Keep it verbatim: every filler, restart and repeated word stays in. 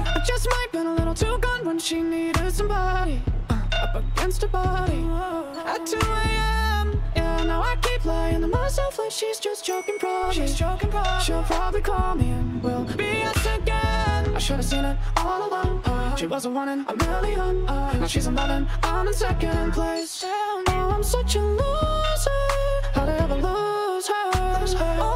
I just might been a little too gone when she needed somebody uh, up against her body at two A M Yeah, now I keep lying to myself like she's just joking probably. She's joking probably. She'll probably call me and we'll B S again. I should've seen it all along. uh, She was a one in a million. uh, Now she's eleven, I'm in second place. Oh, I'm such a loser. How'd I ever lose her? Lose her.